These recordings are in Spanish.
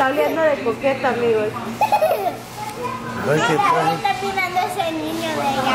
Está oliendo de coqueta, amigos. ¿Qué está tirando ese niño de allá?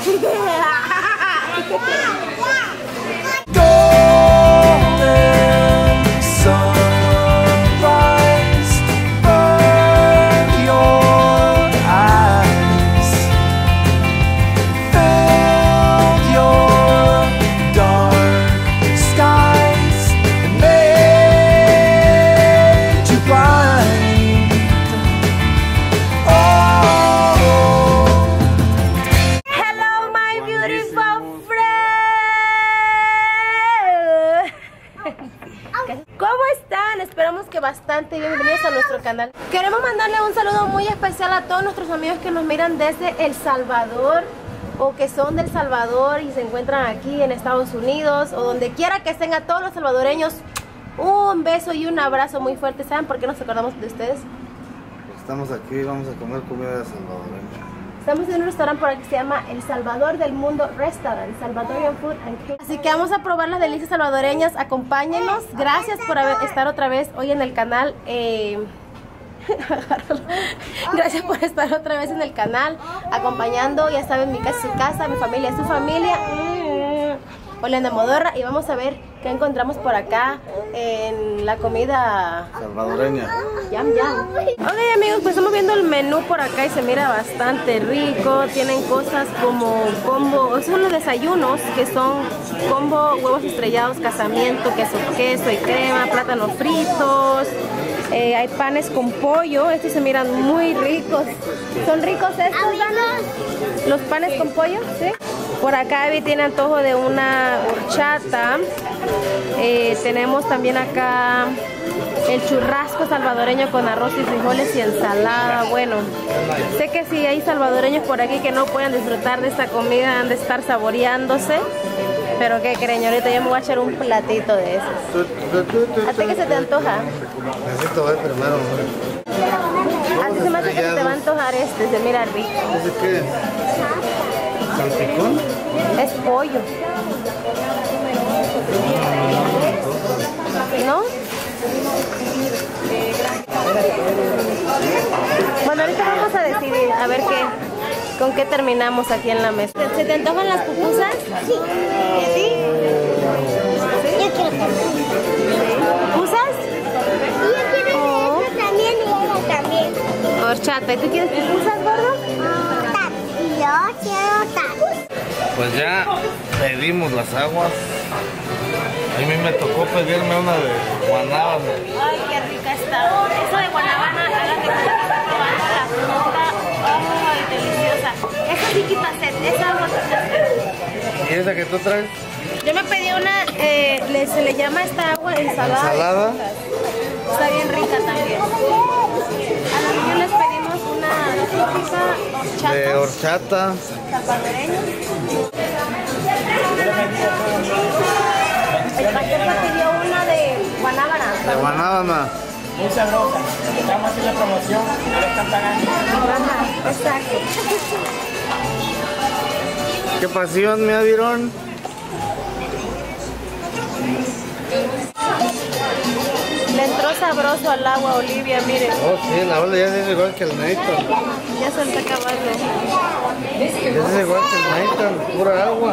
Bastante bienvenidos a nuestro canal. Queremos mandarle un saludo muy especial a todos nuestros amigos que nos miran desde El Salvador o que son del Salvador y se encuentran aquí en Estados Unidos o donde quiera que estén. A todos los salvadoreños un beso y un abrazo muy fuerte. ¿Saben por qué nos acordamos de ustedes? Estamos aquí, vamos a comer comida salvadoreña. Estamos en un restaurante por aquí que se llama El Salvador del Mundo Restaurant, Salvadorian Food and Cake. Así que vamos a probar las delicias salvadoreñas. Acompáñenos. Gracias por estar otra vez hoy en el canal. Gracias por estar otra vez en el canal, acompañando. Ya saben, mi casa es su casa, mi familia es su familia. Oliendo modorra. Y vamos a ver qué encontramos por acá en la comida salvadoreña. Yam, yam. Ok, amigos, pues estamos viendo el menú por acá y se mira bastante rico. Tienen cosas como combo, son los desayunos que son combo, huevos estrellados, casamiento, queso y crema, plátanos fritos. Hay panes con pollo. Estos se miran muy ricos. ¿Son ricos estos, Dana? ¿Los panes con pollo? Sí. Por acá Abby tiene antojo de una horchata. Tenemos también acá el churrasco salvadoreño con arroz y frijoles y ensalada. Bueno, sé que si hay salvadoreños por aquí que no pueden disfrutar de esta comida, han de estar saboreándose. Pero qué creen, ahorita yo me voy a echar un platito de esos. ¿A ti qué se te antoja? Necesito ver primero. A ti se me hace que se te va a antojar este, se mira rico. ¿Ese qué? ¿Salpicón? Es pollo. ¿No? Bueno, ahorita vamos a decidir a ver con qué terminamos aquí en la mesa. ¿Se te antojan las pupusas? Sí. ¿Sí? Yo quiero ¿Pupusas? Yo quiero eso también y ella también. Horchata. ¿Y tú quieres pupusas, gordo? Y yo quiero tacos. Pues ya pedimos las aguas. A mí me tocó pedirme una de guanábana. Ay, qué rica está. Eso de guanábana, háganme cuenta, probando la fruta. Ay, deliciosa. Esa sí quita sed, esa agua quita sed. ¿Y esa que tú traes? Yo me pedí una, se le llama esta agua ensalada. ¿Ensalada? Está bien rica también. A los niños les pedimos una típica horchata. De horchata. Salvadoreña. El paquete pidió una de guanábana. De guanábana. Muy sabrosa. Estamos haciendo promoción, no le están pagando. Ajá, exacto. ¿Qué pasión, me adhirón? Le entró sabroso al agua, Olivia, mire. Oh, sí, la ola ya es igual que el Nathan. Ya se está acabando. Es igual que el Nathan, pura agua.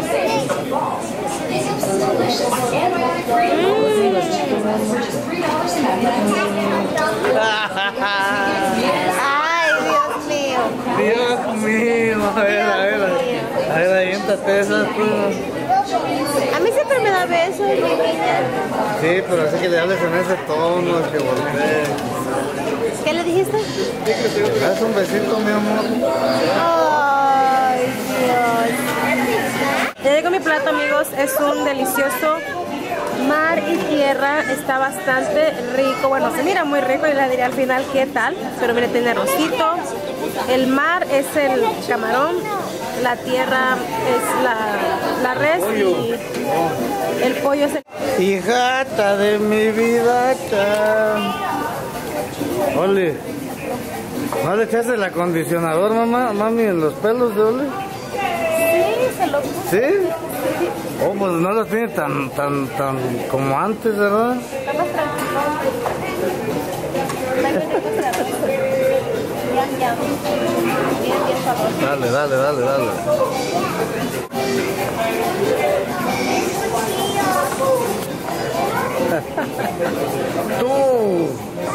Ay, Dios mío. Dios mío, a ver, aviéntate esas plumas. A mí siempre me da besos, mi niña. Sí, pero así que le hables en ese tono, que voltees. ¿Qué le dijiste? Haz un besito, mi amor. Ay, Dios. Ya llegó mi plato, amigos. Es un delicioso mar y tierra. Está bastante rico. Bueno, se mira muy rico y le diré al final qué tal. Pero mire, tiene arrocito. El mar es el camarón. La tierra es la res y el pollo es el... Hijata de mi vida. Oli, ¿no le echaste el acondicionador, mami, en los pelos de Oli? Sí, se lo puse. ¿Sí? Oh, pues no lo tiene tan como antes, ¿verdad? Está más tranquilo. Bien sabroso. Dale, dale, dale, dale. Tú.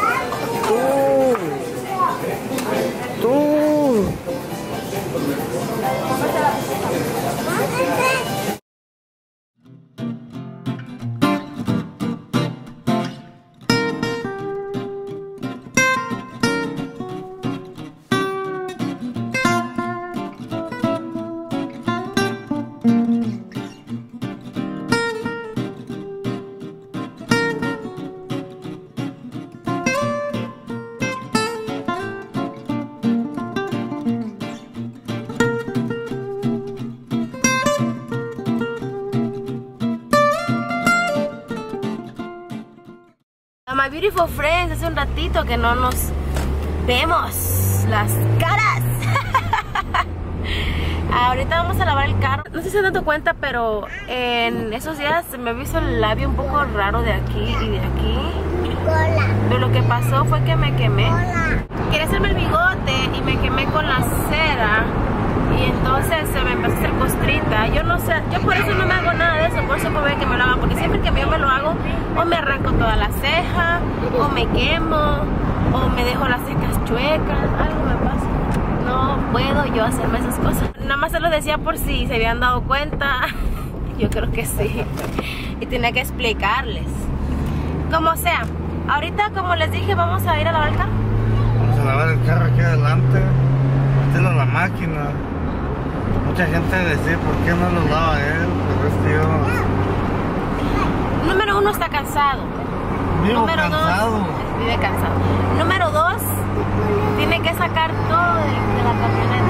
My beautiful friends, hace un ratito que no nos vemos las caras. Ahorita vamos a lavar el carro. No sé si se han dado cuenta, pero en esos días me he visto el labio un poco raro de aquí y de aquí. Pero lo que pasó fue que me quemé. Quería hacerme el bigote y me quemé con la cera. Y entonces se me empezó a hacer costrita. Yo no sé, yo por eso no me hago nada de eso. Por eso puedo que me lo hagan. Porque siempre que yo me lo hago, o me arranco toda la ceja, o me quemo, o me dejo las cejas chuecas. Algo me pasa. No puedo yo hacerme esas cosas. Nada más se lo decía por si se habían dado cuenta. Yo creo que sí. Y tenía que explicarles. Como sea. Ahorita, como les dije, vamos a ir a lavar el carro. Vamos a lavar el carro aquí adelante. Meterlo a la máquina. Mucha gente decía, ¿por qué no lo lava él? Pero es que yo... Número 1, está cansado. Vivo Número cansado. 2, vive cansado. Número 2, tiene que sacar todo de la camioneta.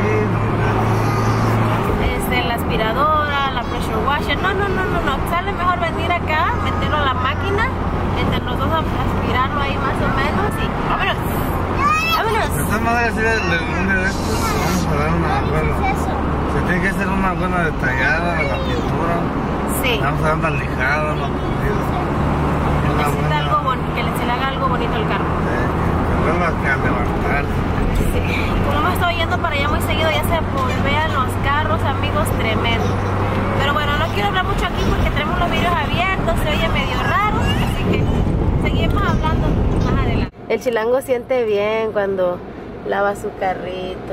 La aspiradora, la pressure washer. No. Sale mejor venir acá, meterlo a la máquina, entre los dos aspirarlo ahí más o menos y vámonos. Vámonos. De todas maneras, un día de estos vamos a dar una buena. Se tiene que hacer una buena detallada a la pintura. Sí. Vamos a dar una lijada, una pulida. Necesita algo bonito, que se le haga algo bonito al carro. Que vuelva a levantarse. Sí. Como hemos estado yendo para allá muy seguido, ya se volvean los carros, amigos, tremendo. Pero bueno, no quiero hablar mucho aquí porque tenemos los vidrios abiertos, se oye medio raro, así que seguimos hablando más adelante. El chilango siente bien cuando lava su carrito.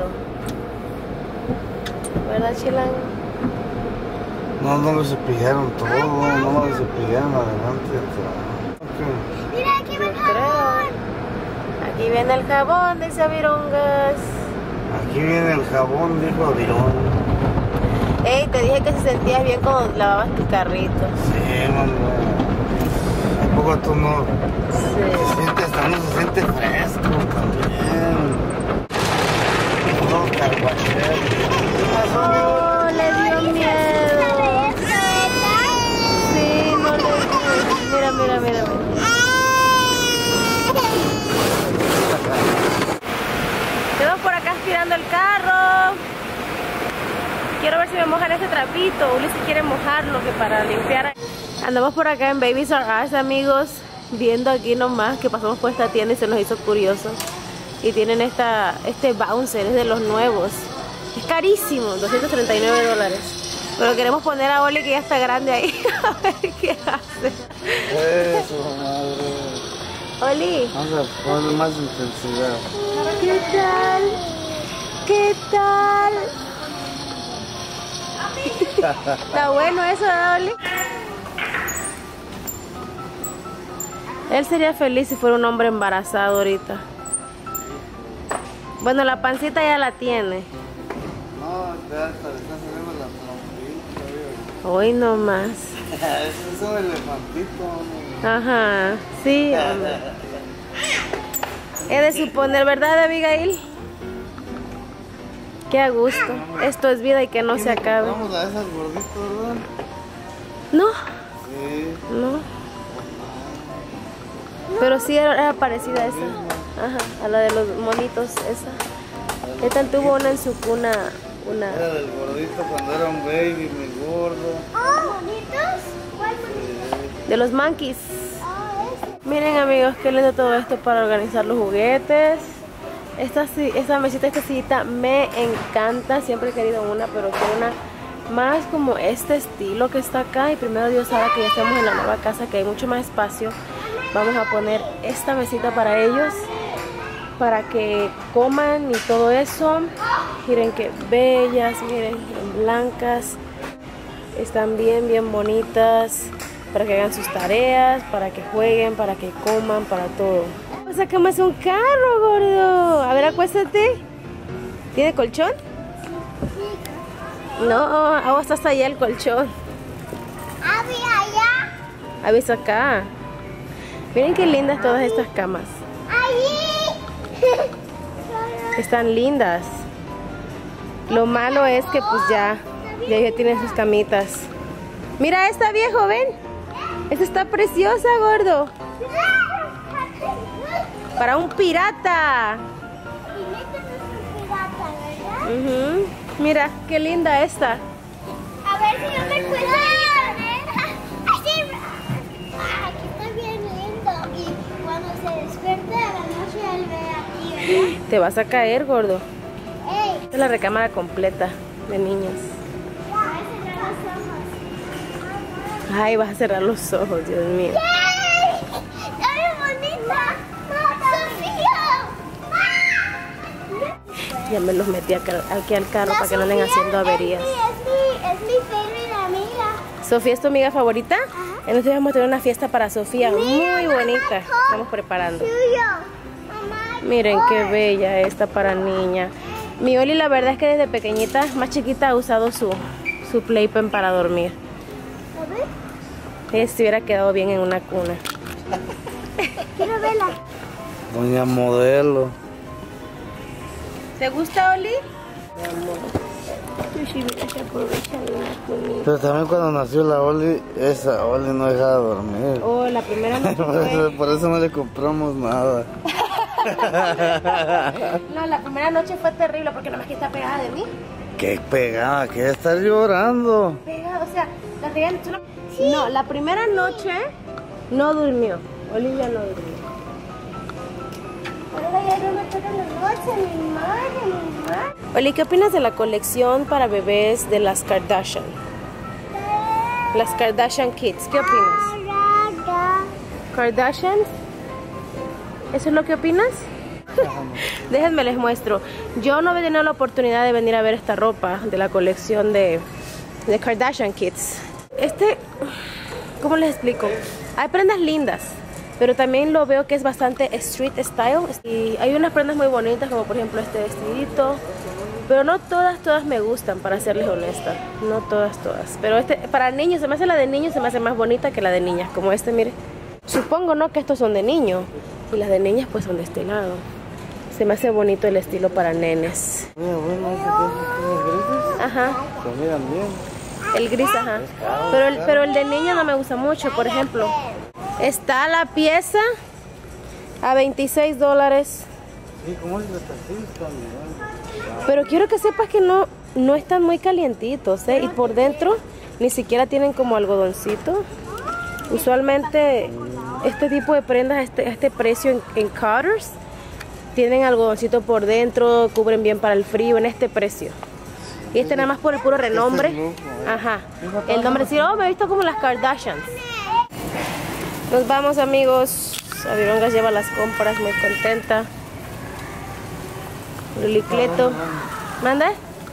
¿Verdad, chilango? No lo cepillaron todo, no lo cepillaron adelante. Mira, aquí Yo creo. Aquí viene el jabón, dice Avirongas. Aquí viene el jabón, dijo Avirón. Ey, te dije que se sentías bien cuando lavabas tu carrito. Sí, mamá. Tampoco tú no. Sí. No se siente fresco también. No, carguachero. Oh, le dio miedo. Sí, no le dio. Mira. Quedo por acá aspirando el carro. Quiero ver si me mojan este trapito. Ulises quiere mojarlo que para limpiar. Andamos por acá en Babies R Us, amigos. Viendo aquí nomás que pasamos por esta tienda y se nos hizo curioso. Y tienen este bouncer, es de los nuevos. Es carísimo, $239. Pero queremos poner a Oli que ya está grande ahí. A ver qué hace. Eso, madre. Oli. Vamos a poner más intensidad. ¿Qué tal? ¿Qué tal? Está bueno eso, ¿verdad, Oli? Él sería feliz si fuera un hombre embarazado ahorita. Bueno, la pancita ya la tiene. No, ya está saliendo la trompita. Hoy nomás. Ese es un elefantito, hombre. Ajá, sí, hombre. He de suponer, ¿verdad, Abigail? Qué a gusto. Esto es vida y que no se acabe. Vamos a esas gorditas, ¿verdad? No, Sí. no. Pero sí era parecida a esa. Ajá, a la de los monitos, esa. Esta tuvo una en su cuna, una... Era del gordito cuando era un baby, mi gordo. Oh, bonitos. ¿Cuál bonito? De los monkeys. Miren amigos, qué lindo todo esto para organizar los juguetes. Esta mesita, esta sillita me encanta. Siempre he querido una, pero quiero una más como este estilo que está acá. Y primero Dios sabe que ya estamos en la nueva casa, que hay mucho más espacio. Vamos a poner esta mesita para ellos, para que coman y todo eso. Miren qué bellas, miren, blancas. Están bien bonitas, para que hagan sus tareas, para que jueguen, para que coman, para todo. Sacamos un carro, gordo. A ver, acuéstate. ¿Tiene colchón? No, vos hasta allá el colchón. ¿Había allá? Avisa acá. Miren qué lindas todas estas camas. Allí. Están lindas. Lo malo es que pues ya tienen sus camitas. Mira esta, viejo, ven. Esta está preciosa, gordo. Para un pirata. Mira, qué linda esta. A ver si yo me puedo así. Aquí está bien lindo. Y cuando se despierte a la noche, él ve aquí, ¿verdad? Te vas a caer, gordo. ¡Ey! Esta es la recámara completa de niños. Voy a cerrar los ojos. Ay, vas a cerrar los ojos, Dios mío. ¡Ey! ¡Está bien bonita! ¡Sofía! Ya me los metí aquí al carro para que no anden haciendo averías. Es mi favorite amiga. ¿Sofía es tu amiga favorita? Ajá. Entonces vamos a tener una fiesta para Sofía muy bonita. Estamos preparando. Mamá. Miren qué bella esta para niña. Mi Oli la verdad es que desde pequeñita, más chiquita, ha usado su playpen para dormir. A ver. Ella se hubiera quedado bien en una cuna. Quiero verla. Doña Modelo. ¿Te gusta, Oli? Pero también cuando nació la Oli, esa Oli no dejaba dormir. Oh, la primera noche fue... Por eso no le compramos nada. No, la primera noche fue terrible porque nada más que está pegada de mí. Qué pegada, que estar llorando. Pegada, o sea, la regañé. No, la primera noche no durmió. Olivia no durmió. Ahora ya no me toca la noche, mi madre. Oli, ¿qué opinas de la colección para bebés de las Kardashian? Las Kardashian Kids, ¿qué opinas? ¿Kardashians? ¿Eso es lo que opinas? Déjenme les muestro. Yo no había tenido la oportunidad de venir a ver esta ropa de la colección de Kardashian Kids. ¿Cómo les explico? Hay prendas lindas, pero también lo veo que es bastante street style. Y hay unas prendas muy bonitas, como por ejemplo este vestidito. Pero no todas me gustan, para serles honesta. No todas. Pero para niños, se me hace la de niños, se me hace más bonita que la de niñas. Como este, mire. Supongo, ¿no?, que estos son de niños. Y las de niñas pues son de este lado. Se me hace bonito el estilo para nenes. Bueno, esos grises Ajá. se miran bien. El gris, ajá. Pero el de niño no me gusta mucho, por ejemplo. Está la pieza a $26. Sí, como es de taxista, mira. Pero quiero que sepas que no están muy calientitos, ¿eh? Y por dentro ni siquiera tienen como algodoncito. Usualmente este tipo de prendas, este precio en Carter's, tienen algodoncito por dentro, cubren bien para el frío en este precio. Y este nada más por el puro renombre. Ajá. El nombre, sí, me he visto como las Kardashians. Nos vamos, amigos. Avirongas lleva las compras, muy contenta. Lulicleto. ¿Manda?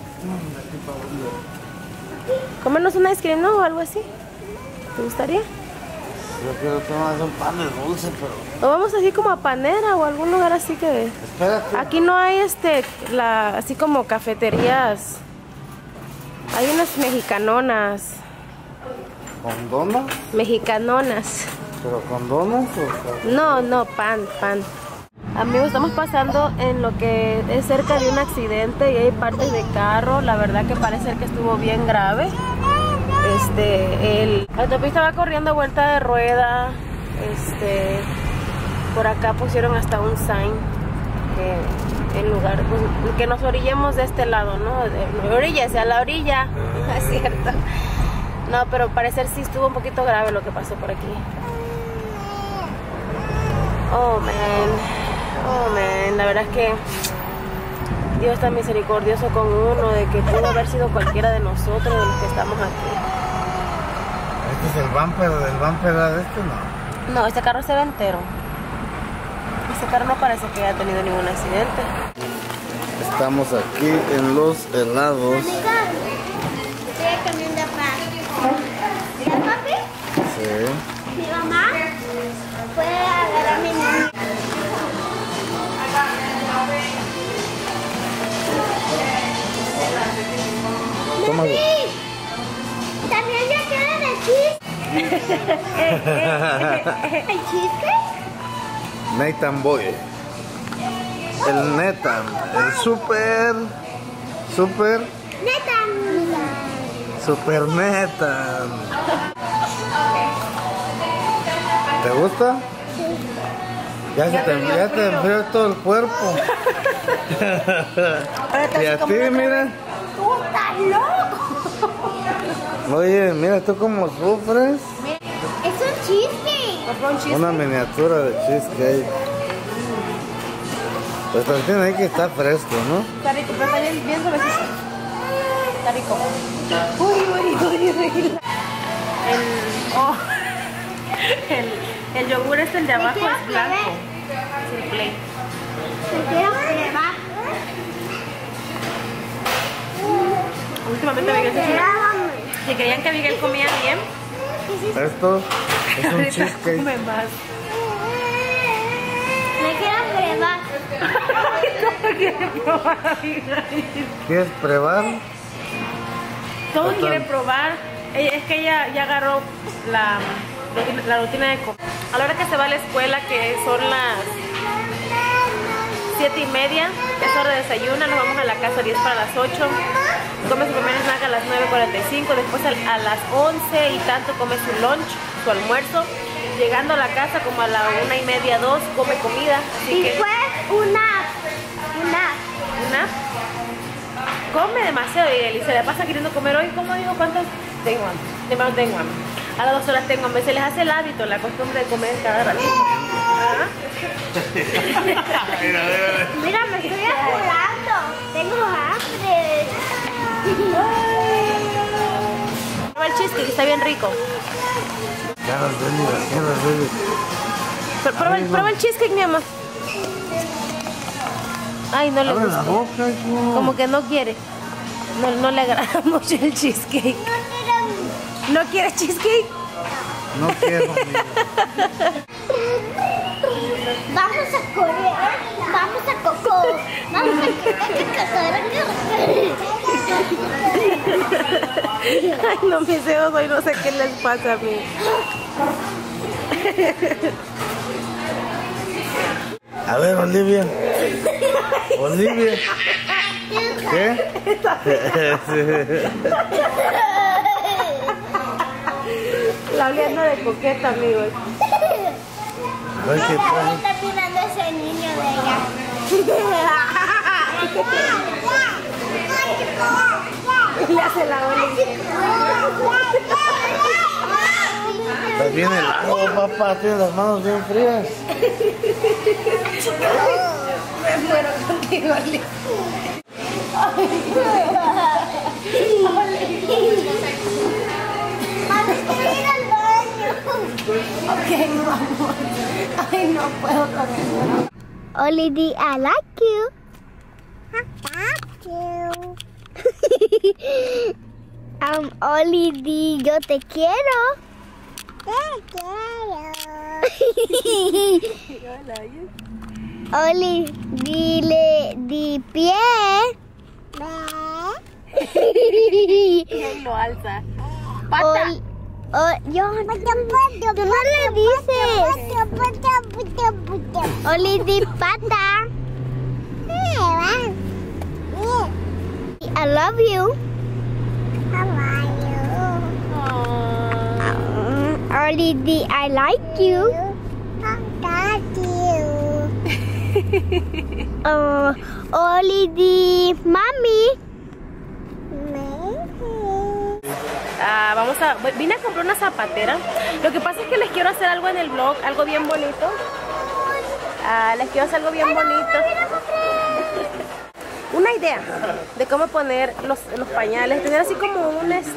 Comernos un ice cream, ¿no? O algo así. ¿Te gustaría? Yo quiero tomar un pan de dulce, pero... O vamos así como a Panera o algún lugar así que... Espérate. Aquí no hay así como cafeterías. Hay unas mexicanonas. ¿Con donas? Mexicanonas. ¿Pero con donas o...? No, pan. Amigos, estamos pasando en lo que es cerca de un accidente y hay partes de carro. La verdad que parece ser que estuvo bien grave. La autopista va corriendo a vuelta de rueda. Por acá pusieron hasta un sign en lugar pues, que nos orillemos de este lado, ¿no? Oríllese a la orilla. Es cierto. No, pero parecer sí estuvo un poquito grave lo que pasó por aquí. Oh man, la verdad es que Dios está misericordioso con uno, de que pudo haber sido cualquiera de nosotros, de los que estamos aquí. Este es el bumper era de este, ¿no? No, este carro se ve entero. Este carro no parece que haya tenido ningún accidente. Estamos aquí en los helados. Estoy cambiando de paz. ¿Ya, papi? Sí. Mi mamá puede agarrar mi niño. Toma. También ya quieren el cheese. ¿El cheesecake? Nathan Boy. El Nathan. El super Nathan. ¿Te gusta? Ya te enfrió todo el cuerpo. Y a ti, mira. ¡Tú estás loco! Oye, mira tú cómo sufres. Es un cheesecake. Una miniatura de cheesecake. Pues también ahí que está fresco, ¿no? Está rico, pero está bien suavecito. Está rico. Uy. El yogur este, el de abajo, es blanco. Es el plain. ¿Te quiero probar? Últimamente Miguel se si creían que Miguel comía bien, Esto es un ahorita cheesecake. come más. Me quiero probar. ¿Cómo quiere probar, Abigail? ¿Quieres probar? Todos quieren probar. Es que ella ya agarró la rutina de comer. A la hora que se va a la escuela, que son las 7:30, es hora de desayuno, nos vamos a la casa 10 para las 8. Come su primer snack a las 9:45, después a las 11 y tanto come su lunch, su almuerzo. Llegando a la casa como a la 1:30, 2, come comida. Así Y que fue una. come demasiado y se le pasa queriendo comer hoy. ¿Cómo digo? ¿Cuántas? Tengo hambre. Temprano tengo hambre. A las 2 horas tengo hambre. Se les hace el hábito, la costumbre de comer cada ratito. ¿Ah? Mira, me estoy apurando. Tengo hambre. Prueba el cheesecake, está bien rico. Prueba el cheesecake, mi mamá. Ay, no le Abre gusta. la boca, hijo. Como que no quiere. No le agrada mucho el cheesecake. ¿No quieres cheesecake? No quiero. Amigo. Vamos a correr. Vamos a coco. Vamos a Ay, no, mis dedos hoy no sé qué les pasa a mí. A ver, Olivia. Olivia. ¿Qué? La oleanda de coqueta, amigos. A ver qué trae. está mirando ese niño de ella. Le hace la Oli. Estás bien helado, papá. Tienes las manos bien frías. Me muero contigo, Oli. Ok, vamos. Ay, no puedo con eso. Oli D, I like you. I like you. Oli D, yo te quiero. Te quiero. Oli, dile di pie. Y lo alza. Pata. Tú no le dices. Oli di pata. I love you. Oli di I like you. Oli di mami. Vine a comprar una zapatera. Lo que pasa es que les quiero hacer algo en el vlog, algo bien bonito. Les quiero hacer algo bien bonito. Una idea de cómo poner los pañales, tener así como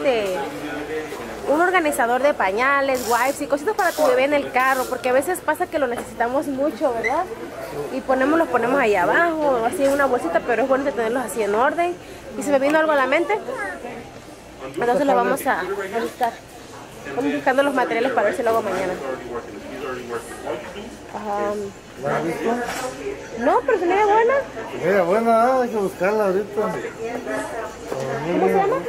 un organizador de pañales, wipes y cositas para tu bebé en el carro, porque a veces pasa que lo necesitamos mucho, ¿verdad? Y los ponemos ahí abajo, así en una bolsita, pero es bueno tenerlos así en orden. Y se me vino algo a la mente, entonces lo vamos a buscar. Estamos buscando los materiales para ver si lo hago mañana. ¿La has visto? No, pero se me ve buena. Mira, buena, hay que buscarla ahorita. ¿Cómo se llama?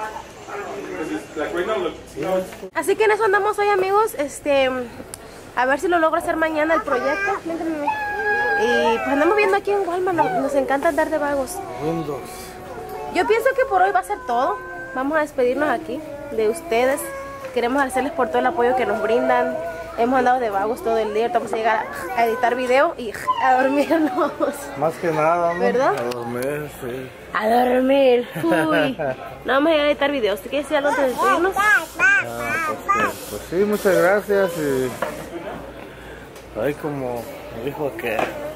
Así que en eso andamos hoy, amigos. A ver si lo logro hacer mañana el proyecto. Y pues andamos viendo aquí en Walmart. Nos encanta andar de vagos. Windows. Yo pienso que por hoy va a ser todo. Vamos a despedirnos aquí de ustedes. Queremos agradecerles por todo el apoyo que nos brindan. Hemos andado de vagos todo el día. Vamos a llegar a editar video y a dormirnos. Más que nada, ¿no? ¿Verdad? A dormir, sí. A dormir. Uy. No vamos a llegar a editar videos. ¿Te quieres decir algo antes de despedirnos? Pues sí, muchas gracias. Y ahí como dijo que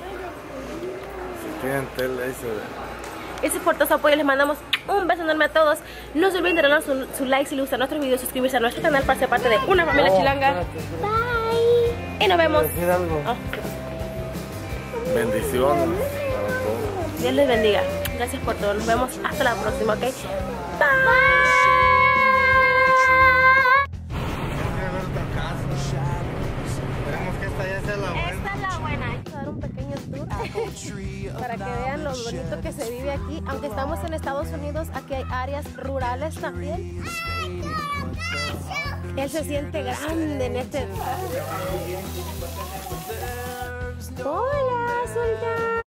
si tienen tele ahí se ve. Ese por todo su apoyo, les mandamos un beso enorme a todos. No se olviden de darnos su like si les gustan nuestros videos, suscribirse a nuestro canal para ser parte de una familia chilanga. Bye. Y nos vemos. ¿Decir algo? Bendiciones. Dios les bendiga. Gracias por todo. Nos vemos hasta la próxima, ¿ok? Bye. Esperemos que esta ya sea la buena. Esta es la buena. Vamos a dar un pequeño tour para que vean lo bonito que se vive aquí. Aunque estamos en Estados Unidos, aquí hay áreas rurales también. Él se siente grande en este... Hola, Sultán.